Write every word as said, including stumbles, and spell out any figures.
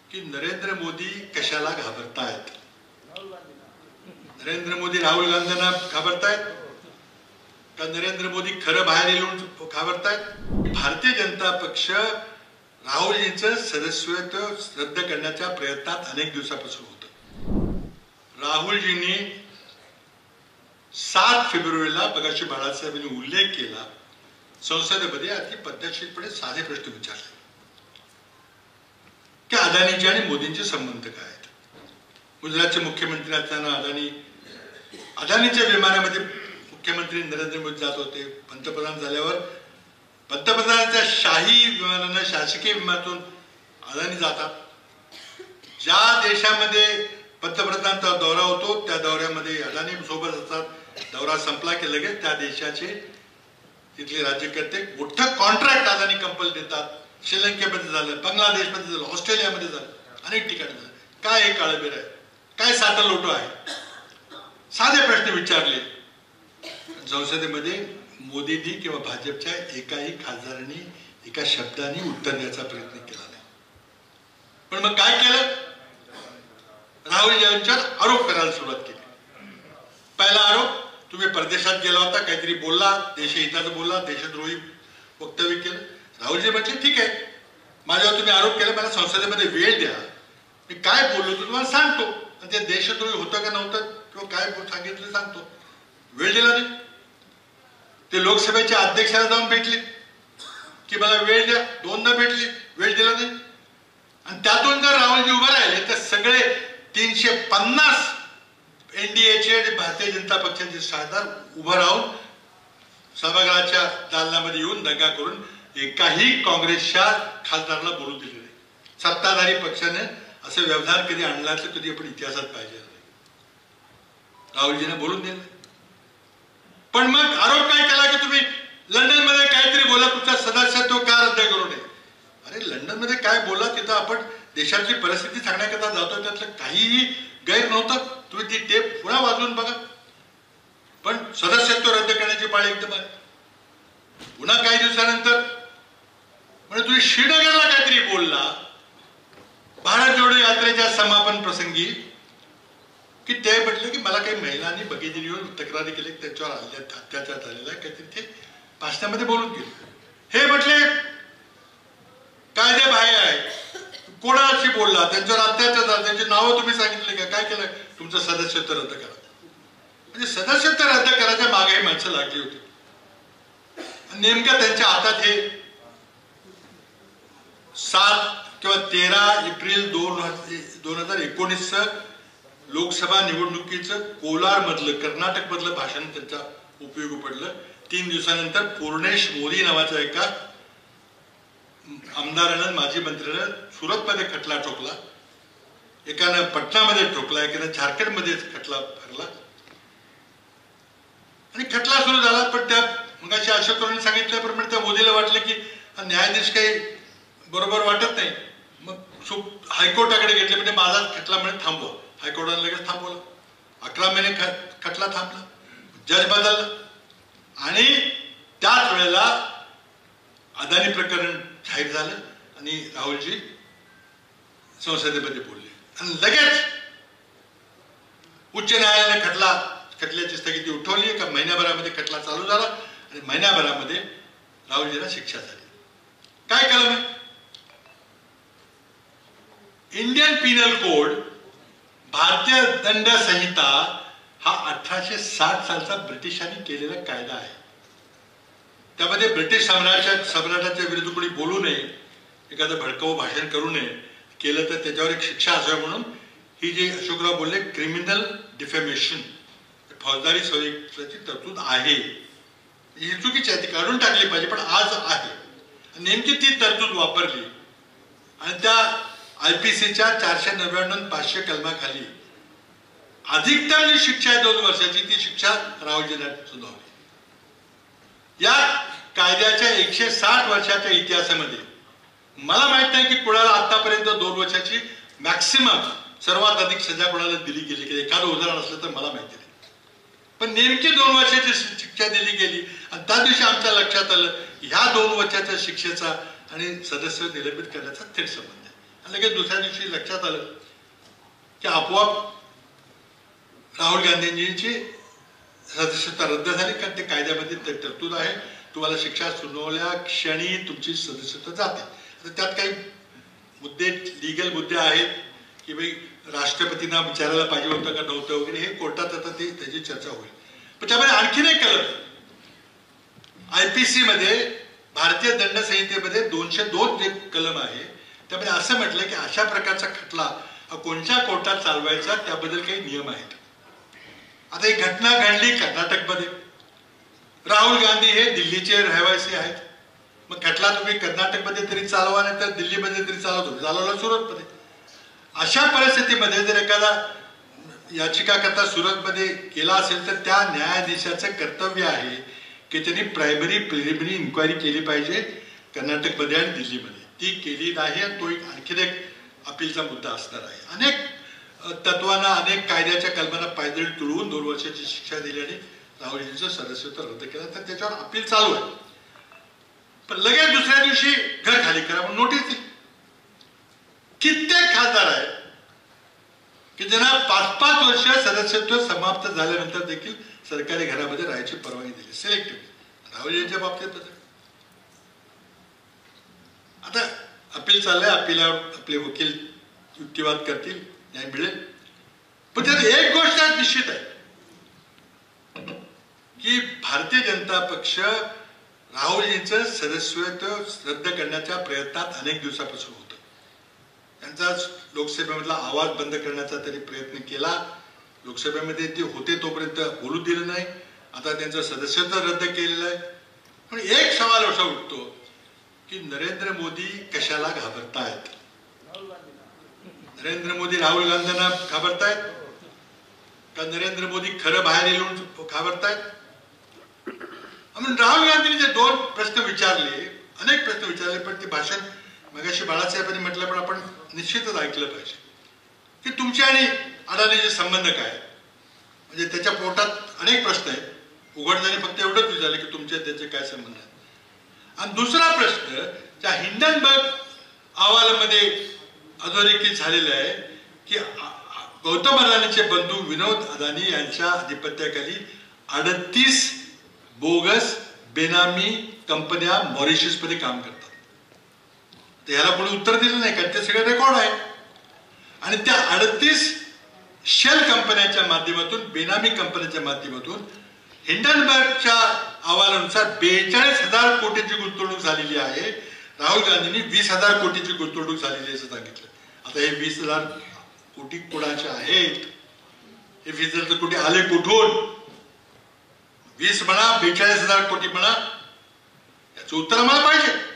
की नरेंद्र मोदी कशाला घाबरतायत. नरेंद्र मोदी राहुल गांधींना घाबरतायत का नरेंद्र मोदी खरं बाहेर येऊन घाबरतायत. भारतीय जनता पक्ष राहुलजींचं सदस्यत्व रद्द करण्याच्या प्रयत्नात अनेक दिवसापासून होतं. राहुलजींनी सात फेब्रुवारीला बघाशी बाळासाहेबांनी उल्लेख केला, संसदेमध्ये अति पद्धतशीरपणे साधे प्रश्न विचारले की अदानीचे आणि मोदींचे संबंध काय आहेत. गुजरातचे मुख्यमंत्री असताना अदानी अदानीच्या विमानामध्ये मुख्यमंत्री नरेंद्र मोदी जात होते. पंतप्रधान झाल्यावर पंतप्रधानांच्या शाही विमानानं शासकीय विमानातून अदानी जातात. ज्या देशामध्ये पंतप्रधानांचा दौरा होतो त्या दौऱ्यामध्ये अदानी सोबत असतात. दौरा संपला की लगेच त्या देशाचे तिथले राज्यकर्ते मोठं कॉन्ट्रॅक्ट अदानी कंपनी देतात. श्रीलंकेमध्ये झालं, बांगलादेशमध्ये झालं, ऑस्ट्रेलियामध्ये झालं, अनेक ठिकाणी झालं. काय हे काळबेर आहे, काय साठा लोटो आहे. साधे प्रश्न विचारले. संसदेमध्ये मोदींनी किंवा भाजपच्या एकाही खासदारांनी एका शब्दाने उत्तर द्यायचा प्रयत्न केला नाही. पण मग काय केलं, राहुल यांच्यावर आरोप करायला सुरुवात केली. पहिला आरोप, तुम्ही परदेशात गेला होता, काहीतरी बोलला, देशहिताचं बोलला, देशद्रोही वक्तव्य केलं. राहुलजी म्हटले ठीक आहे, माझ्यावर तुम्ही आरोप केला, मला संसदेमध्ये वेळ द्या, मी काय बोललो तुम्हाला सांगतो. आणि ते देशद्रोही होतं का नव्हतं किंवा काय सांगितलं सांगतो. वेळ दिला नाही. ते लोकसभेच्या अध्यक्षाला जाऊन भेटले की मला वेळ द्या, दोनदा भेटले, वेळ दिला नाही. आणि त्यातून जर राहुलजी उभे राहिले तर सगळे तीनशे पन्नास एनडीएचे आणि भारतीय जनता पक्षाचे खासदार उभं राहून सभागृहाच्या दालनामध्ये येऊन दंगा करून एकाही काँग्रेसच्या खासदाराला बोलू दिले नाही. सत्ताधारी पक्षाने असे व्यवधान कधी आणला तर कधी आपण इतिहासात पाहिजे नाही. राहुलजीने बोलून दिलं. पण मग आरोप काय केला की तुम्ही लंडन मध्ये काहीतरी बोला, तुमचा सदस्यत्व का रद्द करू नये. अरे लंडन मध्ये काय बोला, तिथं आपण देशाची परिस्थिती सांगण्याकरता जातो, त्यातलं काहीही गैर नव्हतं. तुम्ही ती टेप पुन्हा वाजवून बघा. पण सदस्यत्व रद्द करण्याची पाळी एकदम आहे. पुन्हा काही दिवसानंतर म्हणजे तुम्ही श्रीनगरला काहीतरी बोलला भारत जोडो यात्रेच्या समापन प्रसंगी की ते म्हटलं की मला काही महिलांनी बगेजरीवर तक्रारी केली, त्याच्यावर अत्याचार झालेला आहे, काहीतरी ते भाषणामध्ये बोलून गेले. हे म्हटले कायदे बाहेर आहे, कोणाशी बोलला, त्यांच्यावर अत्याचार झाला, त्यांची नावं तुम्ही सांगितले का, काय केलं, तुमचं सदस्यत्व रद्द करा. म्हणजे सदस्यत्व रद्द करायच्या मागे माणसं लागली होती. नेमक्या त्यांच्या हातात हे सात किंवा तेरा एप्रिल दोन दोन हजार एकोणीस लोकसभा निवडणुकीचं कोलार मधलं कर्नाटक मधलं भाषण त्यांचा उपयोगी पडलं. तीन दिवसानंतर पूर्णेश मोदी नावाच्या एका आमदारानं माजी मंत्र्यानं सुरतमध्ये खटला ठोकला, एकानं पटनामध्ये ठोकला, एकानं झारखंडमध्ये खटला भरला आणि खटला सुरू झाला. पण त्या मगाशी अशोकरावांनी सांगितल्याप्रमाणे त्या मोदीला वाटलं की न्यायाधीश काही बरोबर वाटत नाही. मग हायकोर्टाकडे घेतले, म्हणजे माझाच खटला म्हणे थांबवा. हायकोर्टाने लगेच थांबवलं. अकरा महिने खटला थांबला, जज बदलला आणि त्याच वेळेला अदानी प्रकरण जाहीर झालं आणि राहुलजी संसदेमध्ये बोलले आणि लगेच उच्च न्यायालयाने खटला खटल्याची स्थगिती उठवली. एका महिन्याभरामध्ये खटला चालू झाला आणि महिन्याभरामध्ये राहुलजींना शिक्षा झाली. काय कलम आहे, इंडियन पिनल कोड, भारतीय दंड संहिता हा अठराशे साठ सालचा ब्रिटिशांनी केलेला कायदा आहे. त्यामध्ये ब्रिटिश सम्राटाच्या सम्राटाच्या विरुद्ध कोणी बोलू नये, एखादं भडकावं भाषण करू नये, केलं तर त्याच्यावर एक शिक्षा असावी म्हणून ही जी अशोकराव बोलले क्रिमिनल डिफेमेशन, फौजदारी संहितेची तरतूद आहे. ही चुकीची आहे, ती काढून टाकली पाहिजे, पण आज आहे. नेमकी ती तरतूद वापरली आणि त्या आयपीसीच्या चारशे नव्याण्णव पाचशे कलमाखाली अधिकतम जी शिक्षा आहे दोन वर्षाची, ती शिक्षा राहुलजींना सुनावली. या कायद्याच्या एकशे साठ वर्षाच्या इतिहासामध्ये मला माहित नाही की कुणाला आतापर्यंत दोन वर्षाची मॅक्सिमम सर्वात अधिक सजा कोणाला दिली गेली की एखादं उदाहरण असलं तर मला माहिती नाही. पण नेमकी दोन वर्षाची शिक्षा दिली गेली आणि त्या दिवशी आमच्या लक्षात आलं ह्या दोन वर्षाच्या शिक्षेचा आणि सदस्य निलंबित करण्याचा थेट संबंध आहे. आणि लगेच दुसऱ्या दिवशी लक्षात आलं की आपोआप राहुल गांधींची सदस्यता रद्द झाली, कारण ते कायद्यामध्ये तरतूद आहे, तुम्हाला शिक्षा सुनावल्या क्षणी तुमची सदस्यता जाते. तर त्यात काही मुद्दे लीगल मुद्दे आहेत की भाई राष्ट्रपतींना विचारायला पाहिजे होतं का नव्हतं वगैरे, हे कोर्टात आता ते त्याची चर्चा होईल. पण त्यामध्ये आणखीन एक कलम आयपीसी मध्ये, भारतीय दंड संहितेमध्ये दोनशे दोन जे कलम आहे त्यामध्ये असं म्हटलं की अशा प्रकारचा खटला कोणत्या कोर्टात चालवायचा त्याबद्दल काही नियम आहेत. आता एक घटना घडली कर्नाटकमध्ये, राहुल गांधी हे दिल्लीचे रहिवासी आहेत, मग खटला तुम्ही कर्नाटकमध्ये तरी चालवा नाही तर दिल्लीमध्ये तरी चालवतो, चालवला सुरतमध्ये. अशा परिस्थितीमध्ये जर एखादा याचिकाकर्ता सुरतमध्ये केला असेल तर त्या न्यायाधीशाचं कर्तव्य आहे की त्यांनी प्रायमरी प्रिलिमिनरी इन्क्वायरी केली पाहिजे कर्नाटकमध्ये आणि दिल्लीमध्ये. ती केली नाही आणि तो एक आणखीन एक अपीलचा मुद्दा असणार आहे. अनेक तत्वांना अनेक कायद्याच्या कल्पना पायदळी तुडवून दोन वर्षाची शिक्षा दिली आणि राहुलजींचं सदस्यत्व रद्द केलं, तर त्याच्यावर अपील चालू आहे. पण लगेच दुसऱ्या दिवशी घर खाली करा म्हणून नोटीस दिली. कित्येक खासदार आहेत की ज्यांना पाच पाच वर्ष सदस्यत्व समाप्त झाल्यानंतर देखील सरकारी घरामध्ये राहायची परवानगी दिली सिलेक्टिव्ह. राहुलजींच्या बाबतीत बदल. आता अपील चाललंय, अपिलावर आपले वकील युक्तिवाद करतील, न्याय मिळेल. पण त्यात एक गोष्ट निश्चित आहे की भारतीय जनता पक्ष राहुलजींचं सदस्यत्व रद्द करण्याच्या प्रयत्नात अनेक दिवसापासून होतं. त्यांचा लोकसभेमधला आवाज बंद करण्याचा तरी प्रयत्न केला, लोकसभेमध्ये ते होते तोपर्यंत बोलू दिलं नाही, आता त्यांचं सदस्यत्व रद्द केलेलं आहे. पण एक सवाल असा उठतो की नरेंद्र मोदी कशाला घाबरतायत? नरेंद्र मोदी राहुल गांधींना घाबरतायत का नरेंद्र मोदी खरं बाहेर येऊन घाबरतायत? राहुल गांधींनी जे दोन प्रश्न विचारले, अनेक प्रश्न विचारले, पण ते भाषण मगाशी बाळासाहेबांनी म्हटलं पण आपण निश्चितच ऐकलं पाहिजे की तुमचे आणि अडाणीचे संबंध काय. म्हणजे त्याच्या पोटात अनेक प्रश्न आहेत, उघडताना फक्त एवढंच विचारलं की तुमचे त्याचे काय संबंध आहेत. आणि दुसरा प्रश्न त्या हिंडनबर्ग अहवालामध्ये अधोरेखित झालेला आहे की गौतम अदानीचे बंधू विनोद अदानी यांच्या अधिपत्याखाली अडतीस बोगस बेनामी कंपन्या मॉरिशस मध्ये काम करतात. याला कोणी उत्तर दिलं नाही कारण ते सगळे रेकॉर्ड आहे. आणि त्या अडतीस शेल कंपन्यांच्या माध्यमातून, बेनामी कंपन्यांच्या माध्यमातून हिंडनबर्गच्या अहवालानुसार बेचाळीस हजार कोटीची गुंतवणूक झालेली आहे. राहुल गांधींनी वीस हजार कोटीची गुंतवणूक झालेली असं सांगितलं. आता हे वीस हजार कोटी कोणाचे आहेत? हे वीस हजार कोटी आले कुठून? वीस म्हणा बेचाळीस हजार कोटी म्हणा, याचं उत्तर आम्हाला पाहिजे.